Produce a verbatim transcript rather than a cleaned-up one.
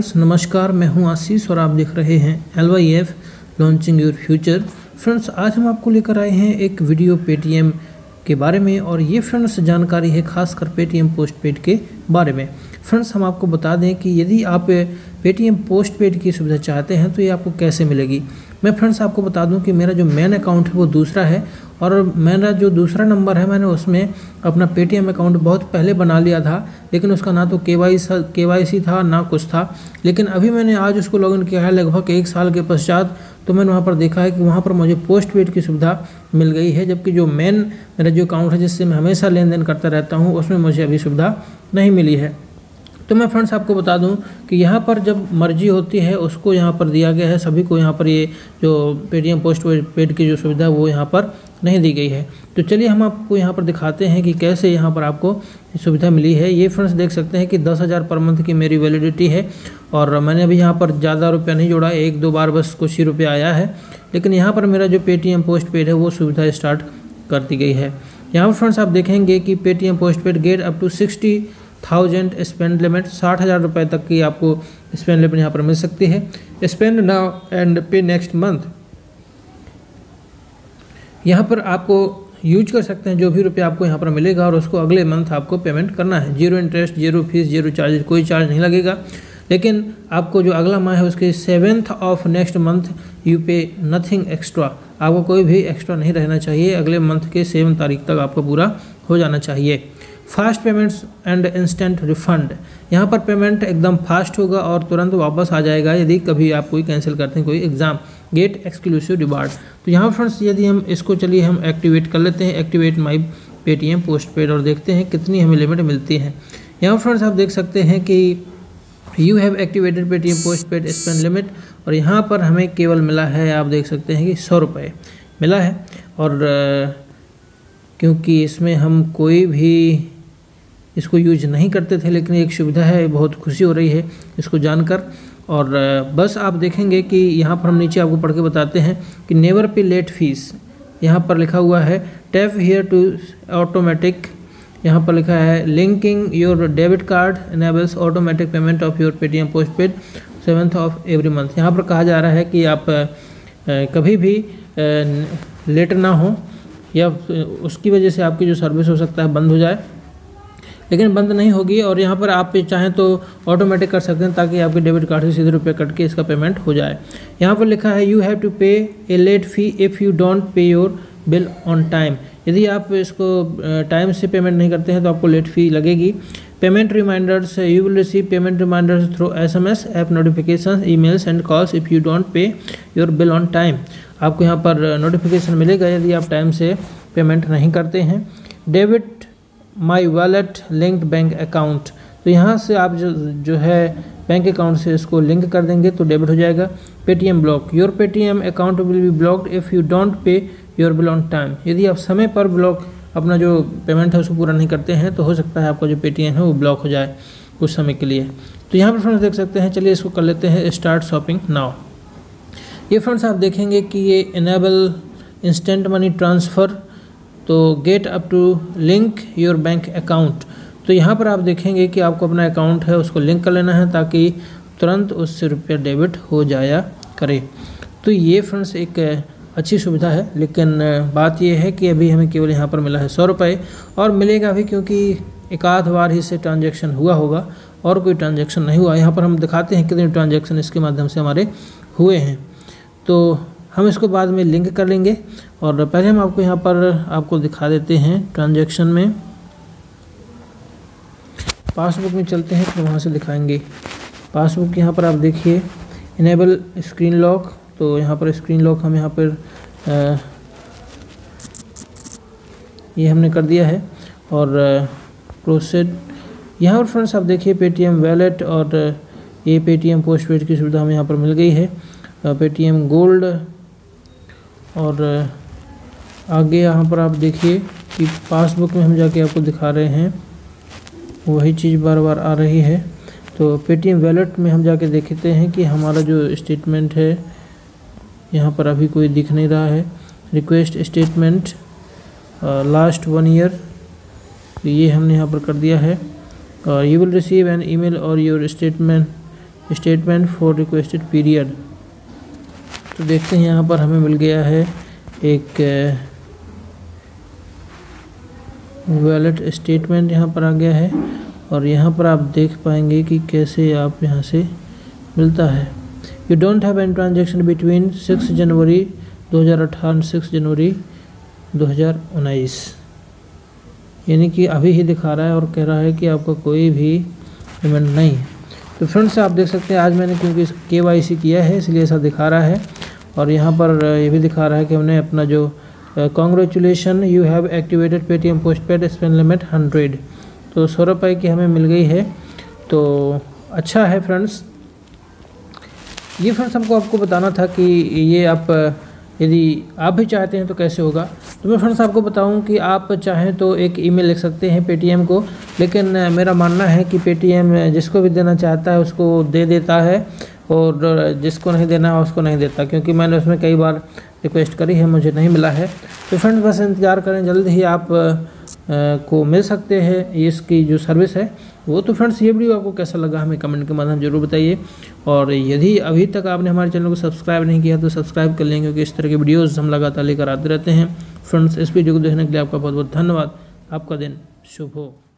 Friends नमस्कार, मैं हूं आशीष और आप देख रहे हैं L Y F launching your future. Friends आज हम आपको लेकर आए हैं एक वीडियो पेटीएम के बारे में और ये फ्रेंड्स जानकारी है खासकर पेटीएम पोस्टपेड के बारे में। फ्रेंड्स हम आपको बता दें कि यदि आप पेटीएम पोस्टपेड की सुविधा चाहते हैं तो ये आपको कैसे मिलेगी। मैं फ्रेंड्स आपको बता दूं कि मेरा जो मेन अकाउंट है वो दूसरा है और मेरा जो दूसरा नंबर है मैंने उसमें अपना पेटीएम अकाउंट बहुत पहले बना लिया था, लेकिन उसका ना तो के वाई सी था ना कुछ था। लेकिन अभी मैंने आज उसको लॉगिन किया है लगभग एक साल के पश्चात, तो मैंने वहाँ पर देखा है कि वहाँ पर मुझे पोस्टपेड की सुविधा मिल गई है, जबकि जो मेन मेरा जो अकाउंट है जिससे मैं हमेशा लेन देन करता रहता हूँ उसमें मुझे अभी सुविधा नहीं मिली है। तो मैं फ्रेंड्स आपको बता दूं कि यहाँ पर जब मर्जी होती है उसको यहाँ पर दिया गया है, सभी को यहाँ पर ये जो पेटीएम पोस्टपेड की जो सुविधा है वो यहाँ पर नहीं दी गई है। तो चलिए हम आपको यहाँ पर दिखाते हैं कि कैसे यहाँ पर आपको सुविधा मिली है। ये फ्रेंड्स देख सकते हैं कि दस हज़ार पर मंथ की मेरी वैलिडिटी है और मैंने अभी यहाँ पर ज़्यादा रुपया नहीं जोड़ा, एक दो बार बस कुछ ही रुपया आया है, लेकिन यहाँ पर मेरा जो पेटीएम पोस्टपेड है वो सुविधा स्टार्ट कर दी गई है। यहाँ पर फ्रेंड्स आप देखेंगे कि Paytm postpaid get up to sixty thousand spend limit, साठ हज़ार रुपये तक की आपको स्पेंड लिमिट यहाँ पर मिल सकती है। Spend now and pay next month, यहाँ पर आपको यूज कर सकते हैं जो भी रुपया आपको यहाँ पर मिलेगा और उसको अगले मंथ आपको पेमेंट करना है। Zero interest, zero fees, zero charge, कोई चार्ज नहीं लगेगा। लेकिन आपको जो अगला माह है उसके seventh of next month you pay nothing extra, आपको कोई भी एक्स्ट्रा नहीं रहना चाहिए। अगले मंथ के सेवन तारीख तक आपको पूरा हो जाना चाहिए। Fast payments and instant refund, यहाँ पर पेमेंट एकदम फास्ट होगा और तुरंत वापस आ जाएगा यदि कभी आप कोई कैंसिल करते हैं कोई एग्ज़ाम। गेट एक्सक्लूसिव रिवार्ड, तो यहाँ फ्रेंड्स यदि हम इसको चलिए हम एक्टिवेट कर लेते हैं, एक्टिवेट माई पेटीएम पोस्टपेड, और देखते हैं कितनी हमें लिमिट मिलती है। यहाँ फ्रेंड्स आप देख सकते हैं कि you have activated Paytm postpaid spend limit, और यहाँ पर हमें केवल मिला है, आप देख सकते हैं कि सौ रुपये मिला है। और क्योंकि इसमें हम कोई भी इसको यूज नहीं करते थे, लेकिन एक सुविधा है, बहुत खुशी हो रही है इसको जानकर। और बस आप देखेंगे कि यहाँ पर हम नीचे आपको पढ़ के बताते हैं कि नेवर पे लेट फीस, यहाँ पर लिखा हुआ है टैप हियर टू ऑटोमेटिक, यहाँ पर लिखा है linking your debit card enables automatic payment of your Paytm postpaid seventh of every month. यहाँ पर कहा जा रहा है कि आप कभी भी लेट ना हो या उसकी वजह से आपकी जो सर्विस हो सकता है बंद हो जाए, लेकिन बंद नहीं होगी। और यहाँ पर आप चाहें तो ऑटोमेटिक कर सकते हैं ताकि आपके डेबिट कार्ड से सीधे रुपये कट के इसका पेमेंट हो जाए। यहाँ पर लिखा है you have to pay a late fee if you don't pay your bill on time, यदि आप इसको टाइम से पेमेंट नहीं करते हैं तो आपको लेट फी लगेगी। Payment reminders, you will receive payment reminders through S M S, app notification, emails and calls if you don't pay your bill on time, आपको यहाँ पर नोटिफिकेशन मिलेगा यदि आप टाइम से पेमेंट नहीं करते हैं। Debit my wallet linked bank account, तो यहाँ से आप जो जो है बैंक अकाउंट से इसको लिंक कर देंगे तो डेबिट हो जाएगा। Paytm block, your Paytm account will be blocked if you don't pay your bill on time, यदि आप समय पर ब्लॉक अपना जो पेमेंट है उसको पूरा नहीं करते हैं तो हो सकता है आपका जो पेटीएम है वो ब्लॉक हो जाए कुछ समय के लिए। तो यहाँ पर फ्रेंड्स देख सकते हैं, चलिए इसको कर लेते हैं स्टार्ट शॉपिंग नाउ। ये फ्रेंड्स आप देखेंगे कि ये इनेबल इंस्टेंट मनी ट्रांसफ़र, तो get up to link your bank account, तो यहाँ पर आप देखेंगे कि आपको अपना अकाउंट है उसको लिंक कर लेना है ताकि तुरंत उससे रुपया डेबिट हो जाया करे। तो ये फ्रेंड्स एक अच्छी सुविधा है, लेकिन बात ये है कि अभी हमें केवल यहाँ पर मिला है सौ रुपये, और मिलेगा भी क्योंकि एक आध बार ही से ट्रांजैक्शन हुआ होगा और कोई ट्रांजैक्शन नहीं हुआ। यहाँ पर हम दिखाते हैं कितने ट्रांजैक्शन इसके माध्यम से हमारे हुए हैं, तो हम इसको बाद में लिंक कर लेंगे। और पहले हम आपको यहाँ पर आपको दिखा देते हैं ट्रांजैक्शन में, पासबुक में चलते हैं तो वहाँ से दिखाएंगे। पासबुक यहाँ पर आप देखिए इनेबल स्क्रीन लॉक, तो यहाँ पर स्क्रीन लॉक हम यहाँ पर आ, ये हमने कर दिया है। और प्रोसेड, यहाँ पर फ्रेंड्स आप देखिए पेटीएम वैलेट और ये पेटीएम पोस्टपेड की सुविधा हमें यहाँ पर मिल गई है, पेटीएम गोल्ड। और आगे यहाँ पर आप देखिए कि पासबुक में हम जाके आपको दिखा रहे हैं वही चीज़ बार बार आ रही है। तो पेटीएम वैलेट में हम जाके देखते हैं कि हमारा जो स्टेटमेंट है यहाँ पर अभी कोई दिख नहीं रहा है। Request statement last one year, तो ये हमने यहाँ पर कर दिया है। और you will receive an email और your statement statement for requested period. तो देखते हैं यहाँ पर हमें मिल गया है एक वॉलेट स्टेटमेंट यहाँ पर आ गया है और यहाँ पर आप देख पाएंगे कि कैसे आप यहाँ से मिलता है। You don't have any transaction between six जनवरी दो हज़ार अठारह सिक्स जनवरी दो हज़ार उन्नीस, यानी कि अभी ही दिखा रहा है और कह रहा है कि आपका कोई भी पेमेंट नहीं है। तो फ्रेंड्स आप देख सकते हैं आज मैंने क्योंकि के वाई सी किया है इसलिए ऐसा दिखा रहा है और यहाँ पर ये भी दिखा रहा है कि हमने अपना जो congratulation you have activated Paytm postpaid spend limit hundred, तो सौ रुपये की हमें मिल गई है। तो अच्छा है फ्रेंड्स, ये फ्रेंड्स हमको आपको बताना था कि ये आप यदि आप भी चाहते हैं तो कैसे होगा। तो मैं फ्रेंड्स आपको बताऊं कि आप चाहें तो एक ईमेल लिख सकते हैं पेटीएम को, लेकिन मेरा मानना है कि पेटीएम जिसको भी देना चाहता है उसको दे देता है और जिसको नहीं देना है उसको नहीं देता, क्योंकि मैंने उसमें कई बार रिक्वेस्ट करी है, मुझे नहीं मिला है। तो फ्रेंड्स बस इंतज़ार करें, जल्द ही आप आ, को मिल सकते हैं इसकी जो सर्विस है वो। तो फ्रेंड्स ये वीडियो आपको कैसा लगा हमें कमेंट के माध्यम जरूर बताइए, और यदि अभी तक आपने हमारे चैनल को सब्सक्राइब नहीं किया तो सब्सक्राइब कर लें, क्योंकि इस तरह के वीडियोस हम लगातार लेकर आते रहते हैं। फ्रेंड्स इस वीडियो को देखने के लिए आपका बहुत बहुत धन्यवाद। आपका दिन शुभ हो।